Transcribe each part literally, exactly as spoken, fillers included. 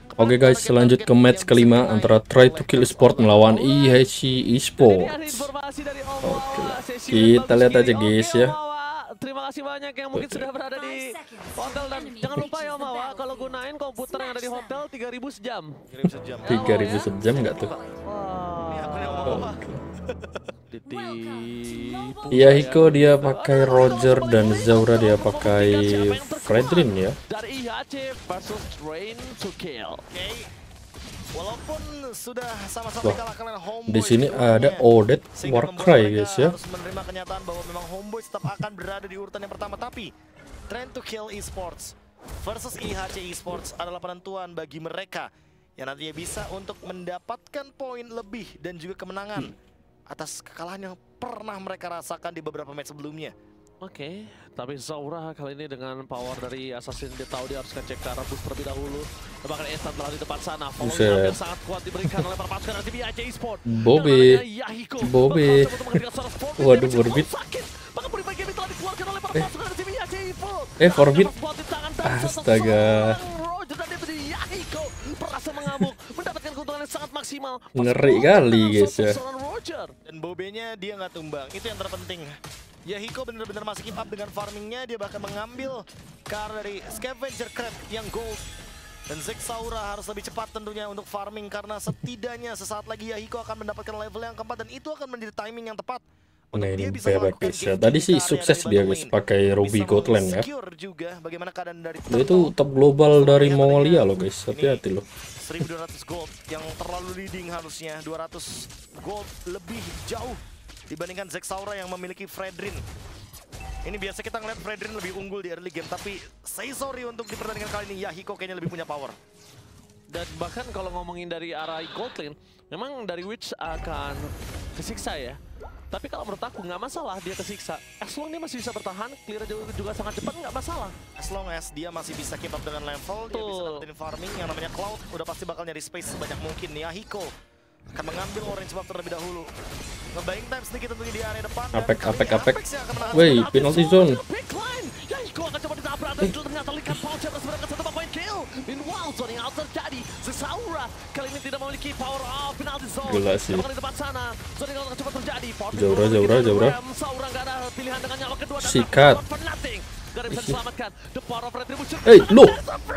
Oke guys, selanjut ke match kelima antara Try to Kill Sport melawan I H C Esports. Oke, kita lihat aja guys ya. Terima kasih banyak yang mungkin sudah berada di hotel, dan jangan lupa ya Mawa, kalau gunain komputer yang ada di hotel tiga ribu sejam. tiga ribu sejam nggak tuh? Iya, Hiko dia pakai Roger dan Zaura dia pakai Fredrin ya. Dari I H C versus Train to Kill. Walaupun sudah sama-sama dikalahkan oleh Homeboyz, di sini ada Odet Warcry guys ya. harus menerima kenyataan bahwa memang Homeboyz tetap akan berada di urutan yang pertama, tapi Train to Kill Esports versus I H C Esports adalah penentuan bagi mereka yang nantinya bisa untuk mendapatkan poin lebih dan juga kemenangan atas kekalahan yang pernah mereka rasakan di beberapa match sebelumnya. Oke, tapi Zaura kali ini dengan power dari Assassin, dia tahu dia harus ngecek ke arah boost terlebih dahulu. Bahkan Ethan telah di depan sana, follow yang sangat kuat diberikan oleh para pasukan dari I H C Esports. Bobby, Bobby, waduh Forbit. Eh, Forbit, astaga. Mendapatkan keuntungan yang sangat maksimal. Ngeri kali guys ya. Dan Bobenya dia nggak tumbang, itu yang terpenting. Yahiko benar-benar masih keep up dengan farmingnya, dia bahkan mengambil car dari Scavenger Crab yang gold. Dan Zek Saura harus lebih cepat tentunya untuk farming, karena setidaknya sesaat lagi Yahiko akan mendapatkan level yang keempat, dan itu akan menjadi timing yang tepat. Nah ini bebek guys ya. Tadi sih sukses dia guys pakai Ruby Goldland ya. Dia itu top global dari Mongolia loh guys, hati-hati loh. seribu dua ratus gold yang terlalu leading, harusnya dua ratus gold lebih jauh dibandingkan Zek Saura yang memiliki Fredrin. Ini biasa kita ngeliat Fredrin lebih unggul di early game, tapi say sorry untuk di pertandingan kali ini Yahiko kayaknya lebih punya power. Dan bahkan kalau ngomongin dari arah Goldlane, memang dari Witch akan kesiksa ya. Tapi kalau menurut aku nggak masalah dia kesiksa. As long dia masih bisa bertahan, clear juga, juga sangat cepat, nggak masalah. As long as dia masih bisa keep up dengan level, dia bisa dapetin farming yang namanya Cloud, udah pasti bakal nyari space sebanyak mungkin. Yahiko akan mengambil orange buff terlebih dahulu. Nge-buying time sedikit tentunya di area depan. Apek, apek, apek. Wey, penalty zone. Yahiko akan coba ditabrak dan ternyata likat Poucher berseberangan satu poin kill. Meanwhile, zone yang out terjadi. Zaura kali ini tidak memiliki power of penalty zone. Gila sih. Di depan sana, zone yang akan coba terjadi. Zaura, Zaura, Zaura. Zaura nggak ada pilihan dengan nyawa kedua. Sikat. Gak bisa diselamatkan. The power of retribution. Eh, lu.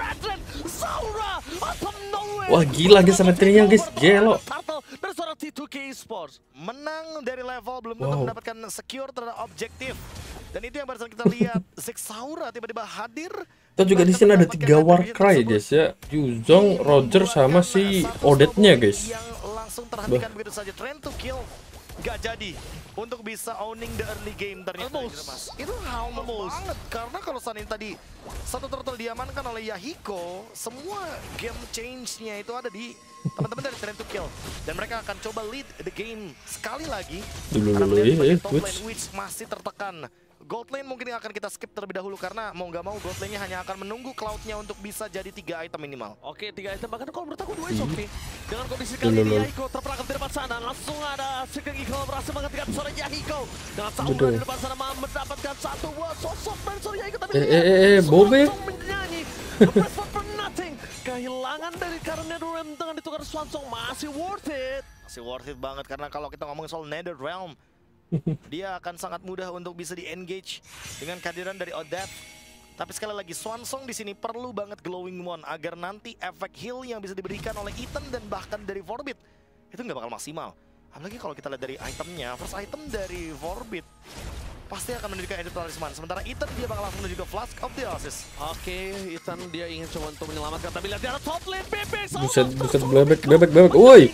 Zaura atau nowhere. Wah gila guys retrinya guys, gelo. Dari seorang T two K Esports menang dari level, belum tentu wow. mendapatkan secure terhadap objektif. Dan itu yang barusan kita lihat, Zek Saura tiba-tiba hadir. Kita juga di sini ada tiga Warcry guys ya, Yuzong, Roger sama si Odetnya guys. Yang langsung terhentikan begitu saja. Train to Kill gak jadi untuk bisa owning the early game ternyata. Mas. Itu almost banget, karena kalau saat ini tadi satu turtle diamankan oleh Yahiko, semua game change-nya itu ada di teman-teman dari Train to Kill, dan mereka akan coba lead the game sekali lagi. Dulu Karena dulu melihat ya, top lane Witch masih tertekan. Gold lane mungkin akan kita skip terlebih dahulu, karena mau nggak mau gold lane-nya hanya akan menunggu Cloud-nya untuk bisa jadi tiga item minimal. Oke, tiga item, bahkan kalau menurut aku dua is oke. Okay. Dengan kondisi kali ini Yahiko terperangkap di depan sana, langsung ada Sugeng Eagle berhasil menghentikan seorang Yahiko. Dengan Saura di depan sana mendapatkan satu buah sosok dari seorang Yahiko, tapi eh eh eh Bobby menyanyi. For nothing. Kehilangan dari karena Netherrealm dengan ditukar Swansong masih worth it. Masih worth it banget, karena kalau kita ngomongin soal Netherrealm, dia akan sangat mudah untuk bisa di-engage dengan kehadiran dari Odet. Tapi sekali lagi, Swansong di sini perlu banget Glowing One agar nanti efek heal yang bisa diberikan oleh Ethan dan bahkan dari Forbit itu nggak bakal maksimal. Apalagi kalau kita lihat dari itemnya, first item dari Forbit pasti akan mendirikan Edit Talisman. Sementara Ethan dia bakal langsung menuju ke Flask of the Oasis. Oke, Ethan dia ingin coba untuk menyelamatkan, tapi lihat di arah top lane, Bebek. Buset, buset, bebek, bebek, bebek, woi.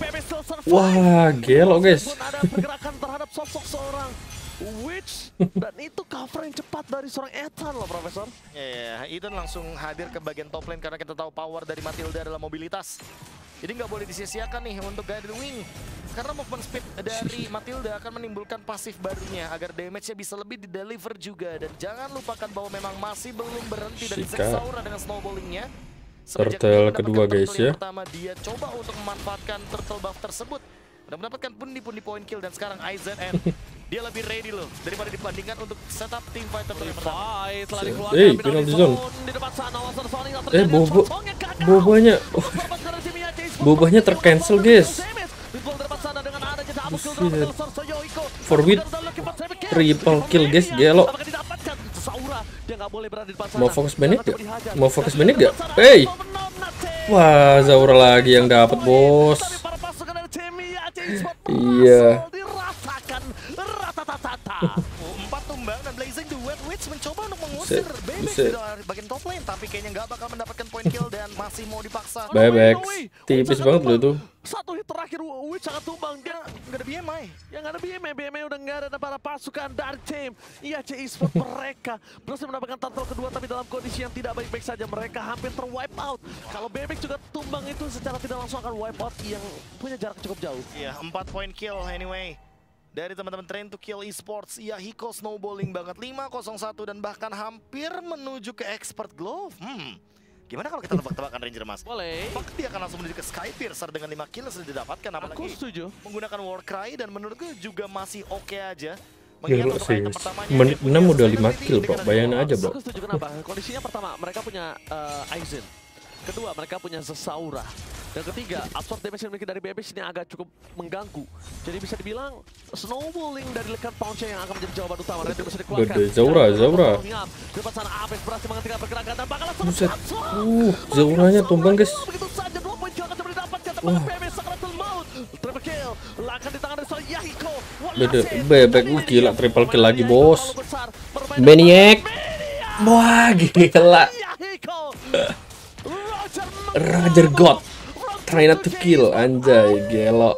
Wah, gelo guys. Ada pergerakan terhadap sosok seorang Witch, dan itu cover yang cepat dari seorang Ethan loh, Profesor. Ya, yeah, Ethan langsung hadir ke bagian top lane karena kita tahu power dari Matilda adalah mobilitas. Jadi nggak boleh disia-siakan nih untuk Guided Wing. Karena movement speed dari Matilda akan menimbulkan pasif barunya agar damage-nya bisa lebih di-deliver juga. Dan jangan lupakan bahwa memang masih belum berhenti dari Zek Saura dengan snowballingnya. Turtle kedua guys ya. Pertama dia coba untuk memanfaatkan turtle buff tersebut. udah mendapatkan pundi-pundi point kill dan sekarang I Z N dia lebih ready loh daripada dibandingkan untuk setup team fighter yang pertama. Eh, penalty zone. Eh, bobo, bobanya, oh, bobanya tercancel guys. Buset. Forward triple kill guys, gelo. Mau fokus banick gak? Mau fokus banick gak? Hey, wah Zaura lagi yang dapat bos. Iya. Empat tumbang dan Blazing Duet Witch mencoba untuk mengusir Bebek dari bagian top lane, tapi kayaknya nggak bakal mendapatkan point kill dan masih mau dipaksa. Bebek tipis banget loh itu. Satu hit terakhir Witch sangat tumbang, dia nggak ada B M I. Ya nggak ada B M I, B M I udah nggak ada para pasukan dari tim I H C Esports. Mereka berhasil mendapatkan turtle kedua, tapi dalam kondisi yang tidak baik-baik saja. Mereka hampir terwipe out. Kalau Bebek juga tumbang itu secara tidak langsung akan wipe out yang punya jarak cukup jauh. Iya, empat point kill anyway. Dari teman-teman Train to Kill Esports, Yahiko snowballing banget lima nol satu dan bahkan hampir menuju ke Expert Glove. Hmm, gimana kalau kita tebak-tebakan Ranger Mas? Boleh. Apakah dia akan langsung menuju ke Skypiercer dengan lima kill yang sudah didapatkan? Apalagi Aku setuju. menggunakan Warcry dan menurutku juga masih oke aja. Gila sih, menit enam udah lima kill bro, bayangin aja bro. Aku setuju kenapa? Kondisinya pertama, mereka punya uh, Aizen. Kedua, mereka punya Zaura. Dan ketiga, absorb damage yang dimiliki dari B B ini agak cukup mengganggu. Jadi bisa dibilang snowballing dari lekan Pounce yang akan menjadi jawaban utama. Nanti bisa dikeluarkan. Gede, Zaura, Zaura. Depan sana Apex berhasil menghentikan pergerakan dan bakal langsung. Buset. Uh, Zauranya tumbang guys. Begitu saja dua poin kill akan coba didapatkan kepada B B Sakratul Maut. Triple kill, lakan di tangan dari seorang Yahiko. Beda, Bebek, uh, gila triple kill lagi bos. Maniac. Wah gila. Roger God. Try not to kill, anjay, gelo.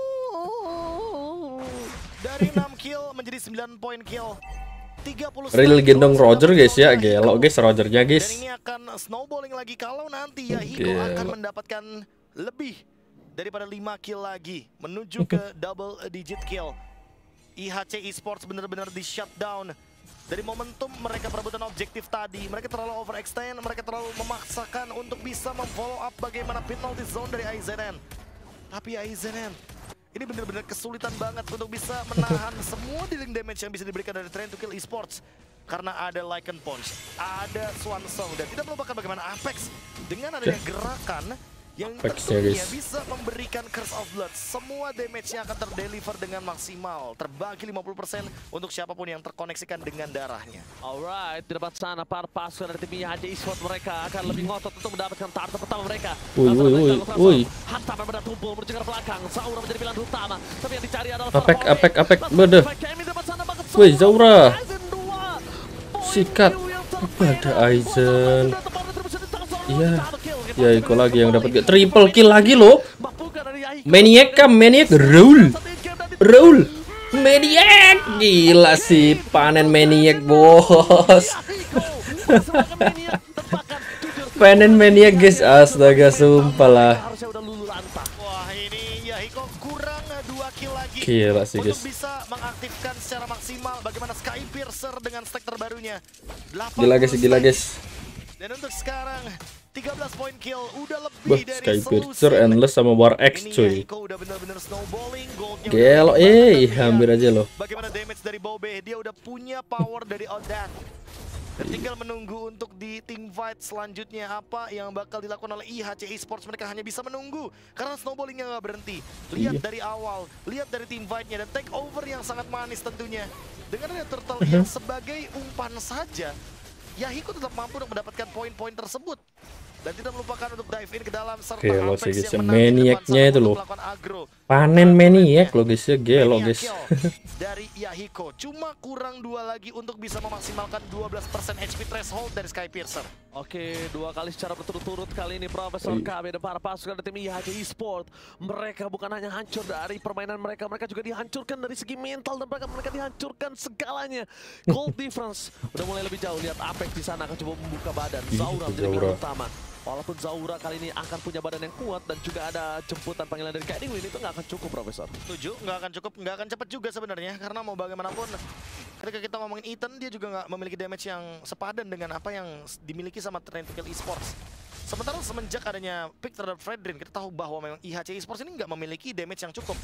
Dari enam kill menjadi sembilan point kill. tiga puluh Real gendong Roger guys ya, gelo guys Rogernya guys. Dan ini akan snowballing lagi kalau nanti Yahiko akan mendapatkan lebih daripada lima kill lagi menuju ke double digit kill. I H C Esports benar-benar di shutdown. Dari momentum mereka perebutan objektif tadi, mereka terlalu overextend, mereka terlalu memaksakan untuk bisa memfollow up bagaimana penalty zone dari I Z N. Tapi I Z N ini benar-benar kesulitan banget untuk bisa menahan semua dealing damage yang bisa diberikan dari Train to Kill Esports. Karena ada Lycan Punch, ada Swan Song, dan tidak melupakan bagaimana Apex dengan adanya gerakan yang tentunya bisa memberikan Curse of Blood. Semua damage-nya akan terdeliver dengan maksimal, terbagi lima puluh persen untuk siapapun yang terkoneksikan dengan darahnya. Alright, di depan sana para pasukan dari tim I H C Esports mereka akan lebih ngotot untuk mendapatkan target pertama mereka. Woi woi woi woi. Hantaman pada tumpul menuju ke belakang. Zaura menjadi pilihan utama, tapi yang dicari adalah Apek apek apek beda. Woi Zaura. Sikat pada Aizen. Iya. Ya Iko lagi yang dapat triple kill lagi loh. Maniac kan, Maniac roll. Roll. Maniac. Gila sih, panen Maniac bos. Panen Maniac guys, astaga sumpah lah. Wah, ini Yahiko kurang dua kill lagi. Gila sih guys. Untuk bisa mengaktifkan secara maksimal bagaimana Skypiercer dengan stack terbarunya. Gila guys, gila guys. Dan untuk sekarang tiga belas point kill udah lebih Bah, dari Skypiercer, Endless sama War X cuy. Udah bener-bener snowballing, goldnya gelo, eh hampir aja loh. Bagaimana damage dari Bobe, dia udah punya power dari Odat. Dan tinggal menunggu untuk di team fight selanjutnya apa yang bakal dilakukan oleh I H C Esports. Mereka hanya bisa menunggu karena snowballingnya nggak berhenti. Lihat iya. dari awal, lihat dari team fightnya dan take over yang sangat manis tentunya. Dengan ada turtle yang sebagai umpan saja, Yahiko tetap mampu untuk mendapatkan poin-poin tersebut dan tidak melupakan untuk dive in ke dalam serta gelo Apex sih guys, yang Maniacnya itu loh. Panen Maniac loh guys ya, gelo guys. Dari Yahiko cuma kurang dua lagi untuk bisa memaksimalkan dua belas persen H P threshold dari Skypiercer. Oke, dua kali secara berturut-turut kali ini Profesor K B dan para pasukan dari tim I H C Esports. Mereka bukan hanya hancur dari permainan mereka, mereka juga dihancurkan dari segi mental dan mereka mereka dihancurkan segalanya. Gold difference udah mulai lebih jauh. Lihat Apex di sana akan coba membuka badan. Zaura menjadi pilihan utama. Walaupun Zaura kali ini akan punya badan yang kuat dan juga ada jemputan panggilan dari Guiding Wind, itu nggak akan cukup, Profesor. Setuju, nggak akan cukup, nggak akan cepat juga sebenarnya. Karena mau bagaimanapun, ketika kita ngomongin Ethan, dia juga nggak memiliki damage yang sepadan dengan apa yang dimiliki sama Train to Kill Esports. Sementara semenjak adanya pick terhadap Fredrin, kita tahu bahwa memang I H C Esports ini nggak memiliki damage yang cukup.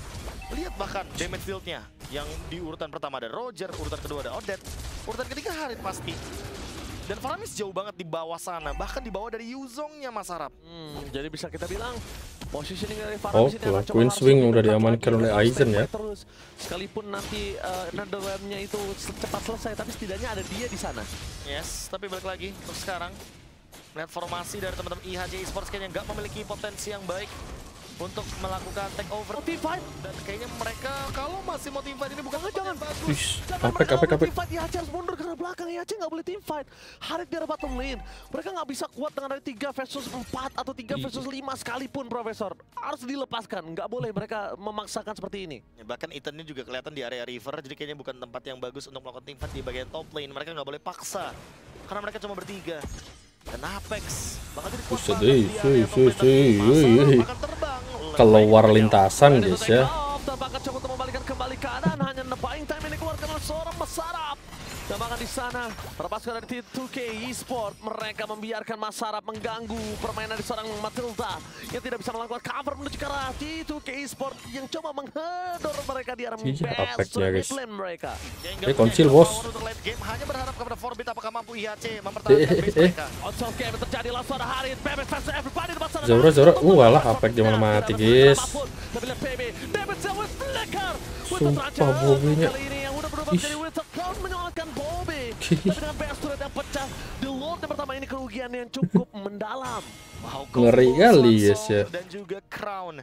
Lihat bahkan damage deal-nya. Yang di urutan pertama ada Roger, urutan kedua ada Odette, urutan ketiga Harit pasti. Dan Faramis jauh banget di bawah sana, bahkan di bawah dari Yuzongnya Mas Harap. Hmm, jadi bisa kita bilang positioning dari Oh, Faramis ini akan coba Queen langsung Swing udah dibentak diamankan lagi oleh untuk Aizen standby ya. Terus sekalipun nanti uh, Netherrealm-nya itu cepat selesai, tapi setidaknya ada dia di sana. Yes, tapi balik lagi untuk sekarang. Melihat formasi dari teman-teman I H J Esports kayaknya nggak memiliki potensi yang baik untuk melakukan take over Team fight. dan kayaknya mereka kalau masih mau team fight ini bukan Jangan, jangan bagus. Wih, Jangan apek, mereka apek, mau apek. team fight, I H C harus mundur karena belakang. I H C nggak boleh team fight. Harit di arah bottom lane. Mereka nggak bisa kuat dengan ada tiga versus empat atau tiga versus lima sekalipun, Profesor. Harus dilepaskan. Nggak boleh mereka memaksakan seperti ini. Ya, bahkan Ethan-nya juga kelihatan di area river, jadi kayaknya bukan tempat yang bagus untuk melakukan team fight di bagian top lane. Mereka nggak boleh paksa karena mereka cuma bertiga. Dan Apex bakal jadi kuat Buset, banget eh, di sui, area top sui, lane, tapi sui, Masarap sui. akan terbang. Keluar lintasan Dan itu guys take ya. off, dan bahkan coba untuk membalikan kembali keadaan. Hanya buying time ini keluarkan oleh seorang Masarap. Dan bahkan di sana terlepaskan dari two K Esport, mereka membiarkan Masarap mengganggu permainan di seorang Matilda yang tidak bisa melakukan cover menuju ke arah T two K Esport yang coba menghedor mereka di arah Iya, best Apexnya, guys. mid lane mereka. Eh, konsil, bos. Untuk late game hanya berharap kepada Forbit apakah mampu I H C Eh, mempertahankan eh, base eh. mereka. Outsource game terjadi langsung ada Harit, Bebek versus everybody di depan sana. Zaura, Zaura. Uh, alah, Apek dia malah mati, guys. Tapi lihat P B, David Zewis flicker. Sumpah, Bobby-nya. Kali ini yang udah berubah Ih. jadi Winter Cloud menyelamatkan Bobby. Tapi dengan best turret yang pecah, The Lord yang pertama ini kerugian yang cukup mendalam. Wow, Ngeri combo kali, guys, Swansong ya. dan juga Crown.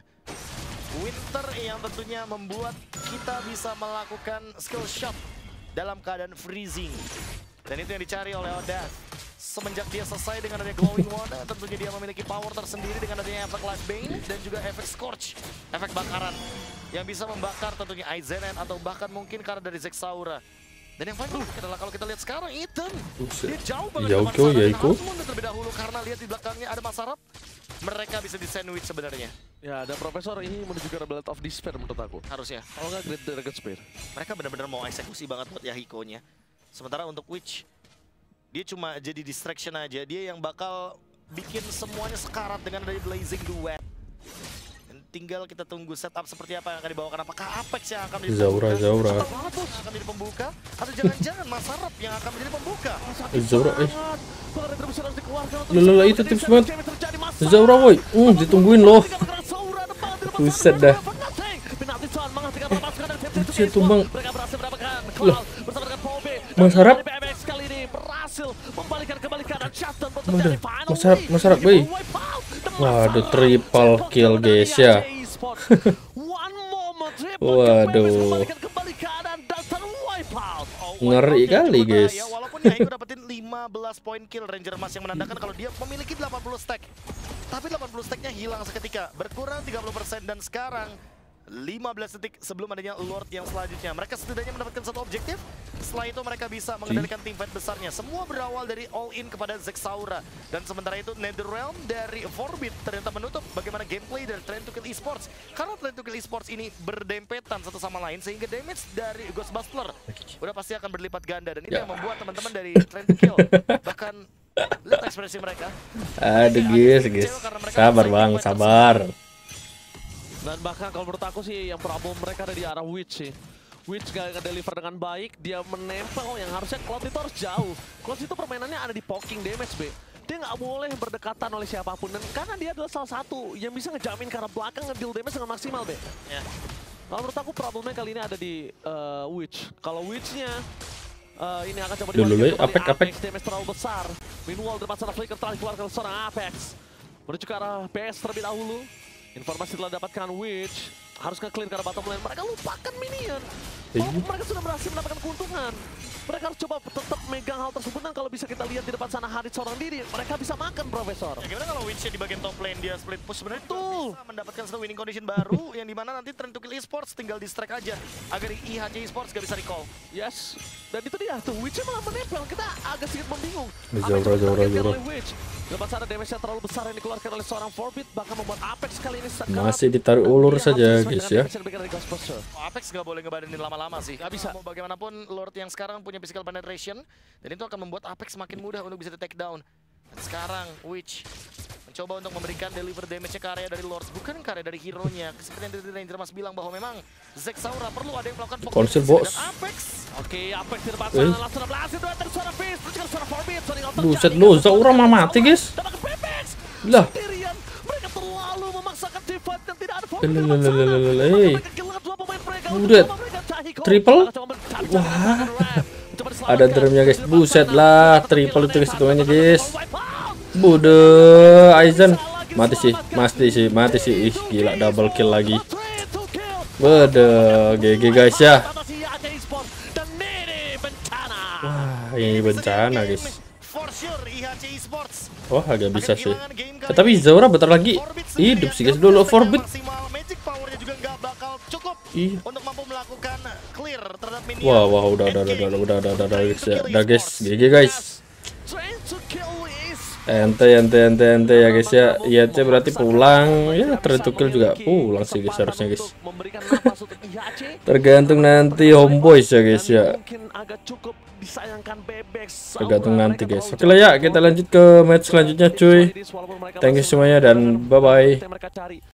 Winter yang tentunya membuat kita bisa melakukan skill shot dalam keadaan freezing. Dan itu yang dicari oleh Oda. Semenjak dia selesai dengan adanya Glowing Wand, tentunya dia memiliki power tersendiri dengan adanya efek Life Bane dan juga efek Scorch, efek bakaran yang bisa membakar tentunya Aizen atau bahkan mungkin karena dari Zexaura. Dan yang paling unik adalah kalau kita lihat sekarang Ethan, Buset. dia jauh banget Jauh, depan jauh, sana ya, dan Iko. harus mundur terlebih dahulu karena lihat di belakangnya ada Masarap. Mereka bisa di sandwich sebenarnya, Ya, dan Profesor ini menuju ke Blade of Despair menurut aku. harusnya. Kalau nggak Great Dragon Spear. Mereka benar-benar mau eksekusi banget buat Yahiko-nya. Sementara untuk Witch, dia cuma jadi distraction aja. Dia yang bakal bikin semuanya sekarat dengan dari Blazing Duet. Dan tinggal kita tunggu setup seperti apa yang akan dibawakan. Apakah Apex yang akan menjadi Zaura, pembuka? Zaura. Atau Magus yang akan menjadi pembuka? Atau jangan-jangan Masarap yang akan menjadi pembuka? Zaura, eh. Kalau retribusi harus dikeluarkan untuk Loh, loh, loh, bisa itu menjadi tips sandwich banget. yang terjadi masalah. Zaura, woi. Uh, ditungguin loh. Buset dah. Buset, tumbang. Mereka berhasil mendapatkan Loh. Cloud bersama dengan Pobe. Mas Harap. B M X kali ini berhasil membalikan kembali keadaan Shutdown untuk Waduh, terjadi final Mas Harap, win. Mas Harap, woi. Waduh, triple kill, guys, ya. One moment, triple Waduh. kill, B M X membalikan kembali keadaan dan terwipe out. Ngeri kali, Cukup guys. bahaya, walaupun Yahiko dapetin lima belas poin kill Ranger Mas yang menandakan kalau dia memiliki delapan puluh stack. Tapi delapan puluh stacknya hilang seketika, berkurang tiga puluh persen dan sekarang lima belas detik sebelum adanya Lord yang selanjutnya. Mereka setidaknya mendapatkan satu objektif. Setelah itu mereka bisa mengendalikan tim fight besarnya. Semua berawal dari all in kepada Zexaura. Dan sementara itu Netherrealm dari Forbit ternyata menutup bagaimana gameplay dari Train to Kill Esports. Karena Train to Kill Esports ini berdempetan satu sama lain sehingga damage dari Ghostbuster udah pasti akan berlipat ganda. Dan itu Ya. yang membuat teman-teman dari Train to Kill bahkan lihat ekspresi mereka. Aduh, guys, guys. Sabar, Bang, sabar. Dan bahkan kalau menurut aku sih yang problem mereka ada di arah Witch sih. Witch gak nge-deliver dengan baik, dia menempel yang harusnya Cloud itu harus jauh. Cloud itu permainannya ada di poking damage, B. Dia nggak boleh berdekatan oleh siapapun, dan karena dia adalah salah satu yang bisa ngejamin ke arah belakang nge-deal damage dengan maksimal, B. Ya. Kalau menurut aku problemnya kali ini ada di uh, Witch. Kalau Witch-nya uh, ini akan coba Dulu, dibalikin Apek, kembali. Apek. Damage terlalu besar. Meanwhile, di depan sana Flicker telah dikeluarkan seorang Apex. Menuju ke arah B S terlebih dahulu. Informasi telah dapatkan Witch harus nge-clear ke arah bottom lane. Mereka lupakan minion. Walaupun mereka sudah berhasil mendapatkan keuntungan, mereka harus coba tetap megang hal tersebut. Dan kalau bisa kita lihat di depan sana Harit seorang diri, mereka bisa makan, Profesor. Ya, gimana kalau Witch di bagian top lane dia split push sebenarnya Betul. bisa mendapatkan satu winning condition baru yang dimana nanti Train to Kill Esports tinggal distract aja agar I H C Esports gak bisa recall. Yes, dan itu dia tuh Witch-nya malah menempel. Kita agak sedikit membingung. Zaura, Apa yang coba Zaura, ditargetkan Zaura. oleh Witch? Di depan sana damage-nya terlalu besar yang dikeluarkan oleh seorang Forbit, bahkan membuat Apex kali ini sekarang Masih ditaruh ulur saja, guys, ya. Oh, Apex gak boleh ngebadenin lama-lama sih. Gak bisa. Mau bagaimanapun Lord yang sekarang punya physical penetration dan itu akan membuat Apex makin mudah untuk bisa di take down. Dan sekarang Witch mencoba untuk memberikan deliver damage-nya ke area dari Lord, bukan ke area dari hero-nya. Seperti yang tadi Ranger Mas bilang bahwa memang Zek Saura perlu ada yang melakukan focus Konsil, dan bos. Apex. Oke, Apex di depan Eh. sana langsung berhasil tuh dari suara Fizz, terus kan suara Forbid, Sonic Alter Buset jadi lu, nggak Zaura mah bisa mati, guys. Dapat Pepex. Lah. Sendirian, mereka terlalu memaksakan defense yang tidak ada Eh, Forbid di le, depan le, sana. le, le, le, le. Maka mereka kehilangan dua pemain mereka. Buset. Untuk mereka Cahiko. Triple? Maka coba mencari- Wah. Coba diselamatkan. Ada drumnya, guys. Di depan Buset sana. lah, Dapat triple itu kill, hitungannya, dapat guys. wipe out. Bude Aizen mati sih, mati sih, mati sih. Ih, gila double kill lagi. Bude G G guys ya. Wah, ini bencana, guys. For sure I H C Esports. Wah, agak bisa akan sih. kehilangan game Eh, kali tapi ini. Zaura bentar lagi Forbid hidup sendirian sih, guys. dengan Dulu defense Forbid. yang maksimal. Magic powernya juga nggak bakal cukup Iya. untuk mampu melakukan clear terhadap minion. Wah, wah, udah, udah, udah, udah, udah, udah, udah, guys ya. Udah, guys. G G guys. Ente, ente, ente, ente ya guys ya. Iya, C berarti pulang. Ya, tertukil juga pulang sih guys harusnya guys. Tergantung nanti homeboys ya guys ya. Tergantung nanti guys. Oke lah ya, kita lanjut ke match selanjutnya cuy. Thank you semuanya dan bye bye.